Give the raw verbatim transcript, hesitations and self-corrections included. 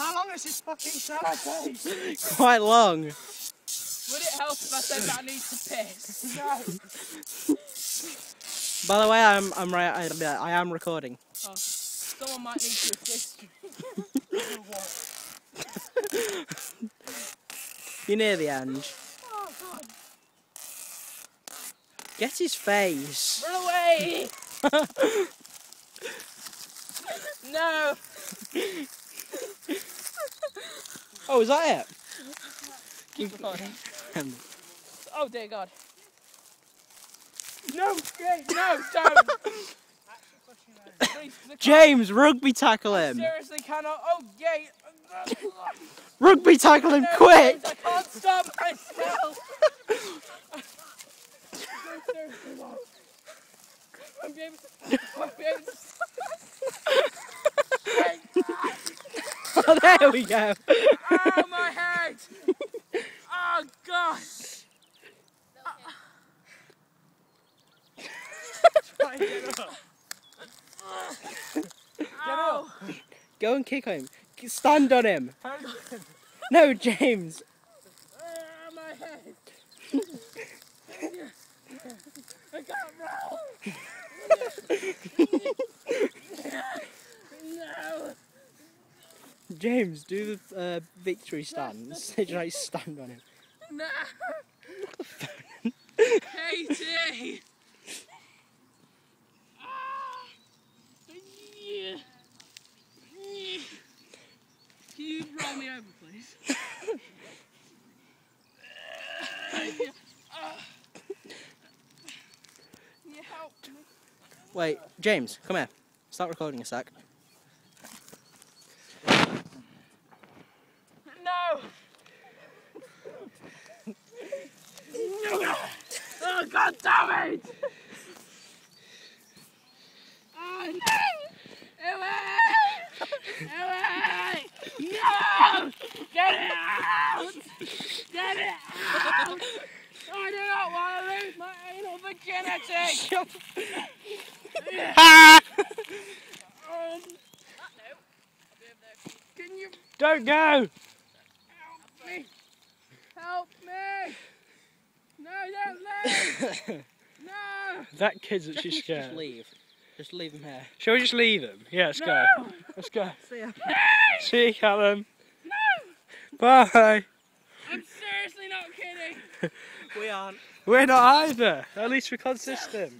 How long is this fucking sellotape? Quite long. Would it help if I said that I need to piss? No. By the way, I'm I'm right. I, I am recording. Oh, someone might need to assist me. You're near the end. Oh God! Get his face. Run away! No! Oh, is that it? Keep recording. Um, Oh dear God! No, Jay, no, don't! Please, James, rugby tackle I him. seriously cannot. Oh, yay! Rugby tackle him, No, quick! James, I can't stop myself. No, seriously, no. I'm able to. I'm able to. Oh, there we go. Oh, my head! Oh, God! Try and get up. Get up! Go and kick him. Stand on him. No, James. Oh, my head! I can't roll! No! James, do the uh, victory stance. Try stand on him. No! Katie! Ah! Yeah. Yeah. Can you roll me over, please? Ah. Can you help me? Wait, James, come here. Start recording a sec. No! Oh, God damn it! Oh, no! Away! Away! No! Get it out! Get it out! I do not want to lose my anal virginity! Shut um, Can you Don't go! help me? Help me! No, don't leave! No! That kid's actually Just scared. leave. Just leave him here. Shall we just leave him? Yeah, let's No! go. Let's go. See ya. See you, Callum. No! Bye. I'm seriously not kidding! We aren't. We're not either. At least we're consistent.